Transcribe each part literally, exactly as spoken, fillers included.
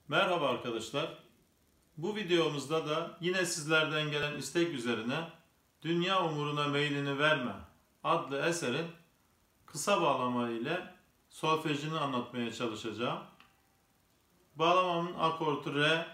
Merhaba arkadaşlar. Bu videomuzda da yine sizlerden gelen istek üzerine Dünya Umuruna Meylini Verme adlı eserin kısa bağlama ile solfejini anlatmaya çalışacağım. Bağlamamın akortu re.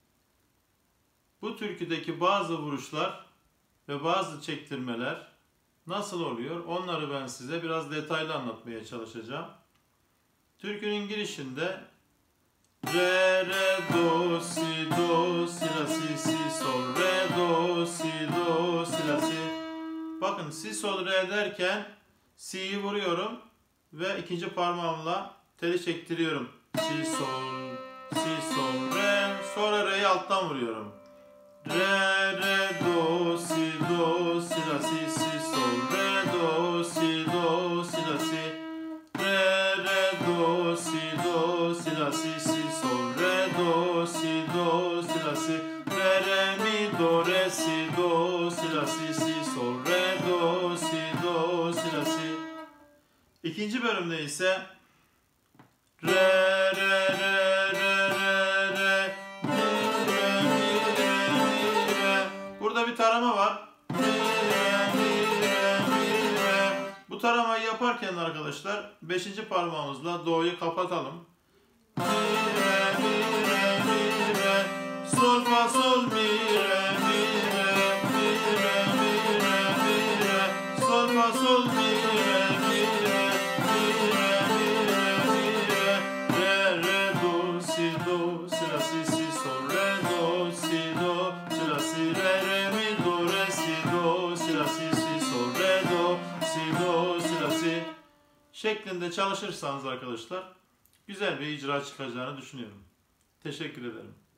Bu türküdeki bazı vuruşlar ve bazı çektirmeler nasıl oluyor? Onları ben size biraz detaylı anlatmaya çalışacağım. Türkünün girişinde re, re, do, si, do, si, la, si, si, sol, re, do, si, do, si, la, si. Bakın si, sol, re derken si'yi vuruyorum ve ikinci parmağımla teli çektiriyorum. Si, sol, si, sol, re, sonra re'yi alttan vuruyorum. Re, re, do, si, do, si, la, si, si, sol, re, do, si, do, si, la, si. Re, re, do, si, do, si, la, si, si, sol, re, do, si, do, si, la, si. Re, re, mi, do, re, si, do, si, la, si, si, sol, re, do, si, do, si, la, si. İkinci bölümde ise re, re, re, re, re, re, mi, re, mi, re, mi, re. Burada bir tarama var. Mi, re, mi, re, mi, re. Bu taramayı yaparken arkadaşlar beşinci parmağımızla do'yu kapatalım. Mi, re, mi, re, mi, re. Sol, fa, sol, mi, re, mi, re, mi, re, mi, re, mi, re. Sol, fa, sol, mi, re, mi, re, mi, re, mi, re, mi, re. Re, re, do, si, do, si, la, si, si, sol, re, do, si, do, si, la, si, re, re, mi, do, re, si, do, si, la, si, si, sol, re, do, si, do, si, la, si şeklinde çalışırsanız arkadaşlar güzel bir icra çıkacağını düşünüyorum. Teşekkür ederim.